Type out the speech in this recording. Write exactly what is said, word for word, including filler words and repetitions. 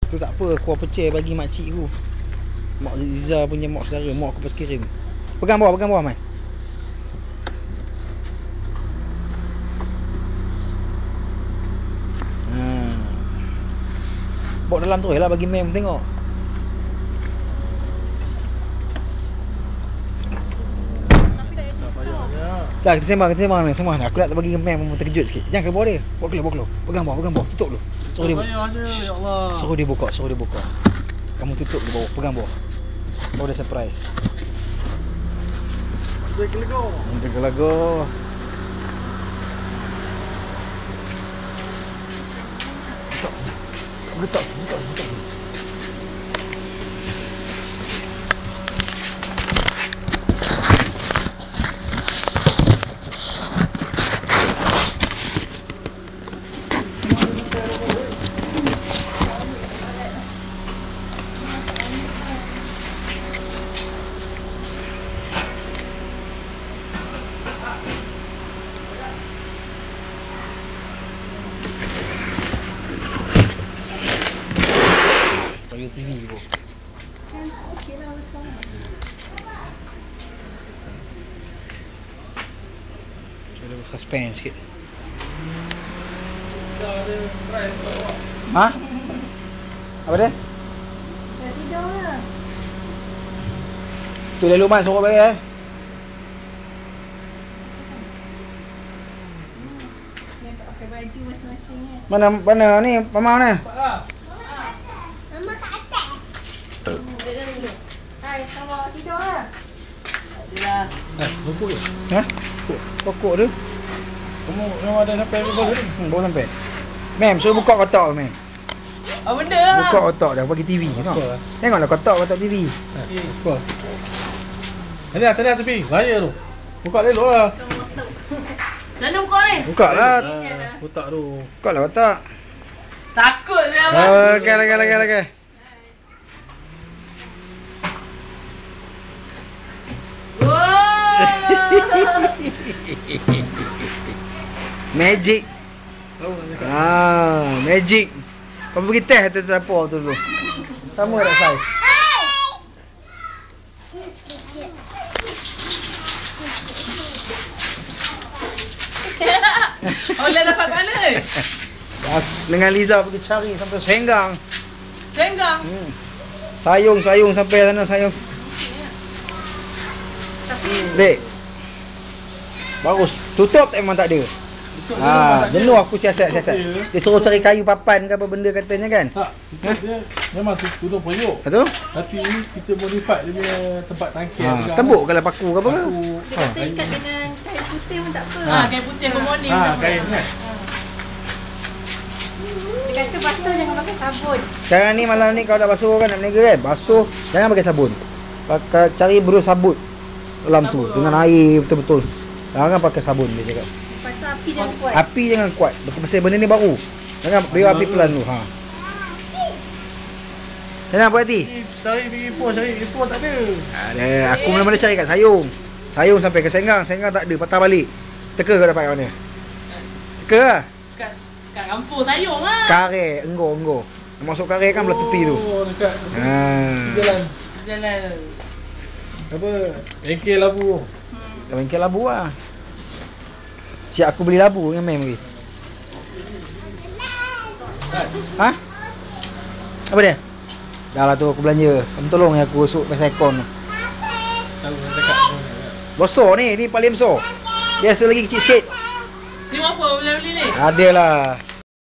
Tu tak apa, aku pecah bagi makcik aku. Mak Ziza punya mak saudara, mak aku pas kirim. Pegang bawah, pegang bawah, Mai. Ha. Bawa dalam tu lah bagi mem tengok. Dah, kita sembang, kita sembang ni, sembang ni. Aku nak bagi mem terkejut sikit. Jangan ke bawah dia. Bawa keluar, bawa keluar. Pegang bawah, pegang bawah. Tutup dulu. Suruh dia. Ya Allah. Suruh dia buka, suruh dia buka. Kamu tutup di bawah, pegang bawah. Bawa dia surprise. Dia kelego. Dia kelego. Letak, letak, letak. T V tu. Okey lah besar. Ada suspense sikit. Ha? Apa dia? Dah tidur ke? Tu dia Luman suruh bayar eh. Dia tak pakai baju masing-masing eh. Mana mana ni? Pamau ni? Mama kat atas. Duduk dulu. Hai, kamu tidur ke? Adalah. Eh, lupa ke? Ha? Pokok tu. Kamu memang ada sampai ke bawah ni? Hmm, baru sampai. Mem, suruh buka kotak mem. Apa benda lah? Buka kotak dah bagi T V. Tengok. Apa? Tengoklah kotak kotak T V. Eh, apa? Tadi lah, tadi lah tepi. Bahaya tu. Buka elok lah. Mana buka ni? Buka lah. Ah, kotak tu. Buka lah kotak. Takut saya abang. Okey, okey, okey, okey. Magic. Ah, magic. Kau pergi test atas dapur tu dulu. Sama tak saiz? Oh, dah dapat kat mana? Dengan Liza pergi cari sampai Senggang. Senggang. Hmm. Sayung, sayung sampai sana sayung. Tapi Dek. Bagus. Tutup memang tak ada. Ha, jenuh aku siasat-siasat. Dia suruh cari kayu papan ke apa benda katanya kan? Tak, tutup dia memang tutup periuk. Betul? Tapi kita modify dia punya tempat tangkil. Ha, tembuk kalau paku ke apa ke? Paku. dia kata ikat dengan kain putih pun tak apa. Ha. Ha, kain putih pun morning. Ha, kain kan. Dia kata basuh jangan pakai sabun. Sekarang ni malam ni kau dah basuh kan nak berniaga kan? Basuh jangan pakai sabun. Pakai cari berus sabut dalam tu dengan air betul-betul. Jangan pakai sabun dia cakap. Lepas tu api jangan kuat. Api jangan kuat. Betul pasal benda ni baru. Jangan biar api pelan dulu. Ha. Sana apa hati? Ni cari pergi pos, cari pos tak ada. Ada. Aku mula-mula cari kat Sayung. Sayung sampai ke Senggang. Senggang tak ada. Patah balik. Teka kau dapat kat mana? Teka lah. Kat kat kampung Sayung ah. Kare. Enggo, enggo. Masuk kare kan belah tepi tu. Oh, dekat Ha. jalan. Jalan. Apa? Bengkel labu. Dah bengkel labu lah. Siap aku beli labu dengan mem lagi. Ha? Apa dia? Dah lah tu aku belanja. Kamu tolong ya aku masuk Pesakon. Tahu nak cakap. Besar ni, ni paling besar. Dia satu lagi kecil sikit. Ni berapa boleh beli ni? Ada lah.